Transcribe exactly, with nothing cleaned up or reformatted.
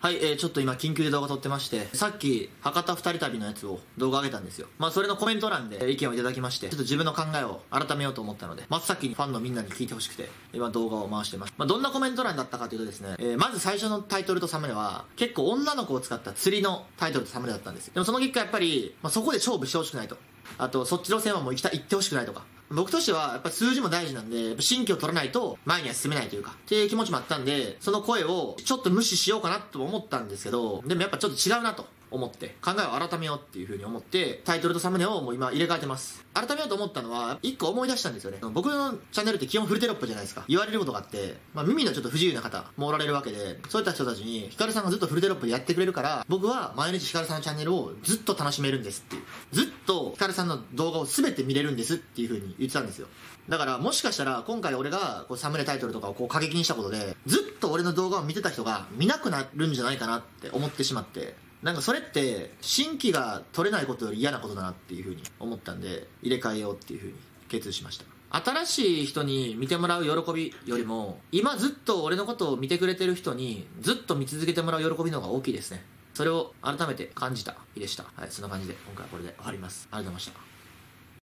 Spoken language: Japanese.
はい、えー、ちょっと今緊急で動画撮ってまして、さっき博多二人旅のやつを動画上げたんですよ。まあそれのコメント欄で意見をいただきまして、ちょっと自分の考えを改めようと思ったので、真っ先にファンのみんなに聞いてほしくて、今動画を回してます。まあどんなコメント欄だったかというとですね、えー、まず最初のタイトルとサムネは、結構女の子を使った釣りのタイトルとサムネだったんですよ。でもその結果やっぱり、まあそこで勝負してほしくないと。あと、そっちの線はもう行きた、行ってほしくないとか。僕としては、やっぱ数字も大事なんで、新規を取らないと前には進めないというか、っていう気持ちもあったんで、その声をちょっと無視しようかなと思ったんですけど、でもやっぱちょっと違うなと思って、考えを改めようっていう風に思って、タイトルとサムネをもう今入れ替えてます。改めようと思ったのは、一個思い出したんですよね。僕のチャンネルって基本フルテロップじゃないですか。言われることがあって、まあ耳のちょっと不自由な方もおられるわけで、そういった人たちに、ヒカルさんがずっとフルテロップでやってくれるから、僕は毎日ヒカルさんのチャンネルをずっと楽しめるんですっていう。ずっとヒカルさんの動画を全て見れるんですっていう風に言ってたんですよ。だからもしかしたら今回俺がこうサムネタイトルとかをこう過激にしたことで、ずっと俺の動画を見てた人が見なくなるんじゃないかなって思ってしまって、なんかそれって新規が取れないことより嫌なことだなっていう風に思ったんで、入れ替えようっていう風に決意しました。新しい人に見てもらう喜びよりも、今ずっと俺のことを見てくれてる人にずっと見続けてもらう喜びの方が大きいですね。それを改めて感じた日でした。はい、そんな感じで今回はこれで終わります。ありがとうございました。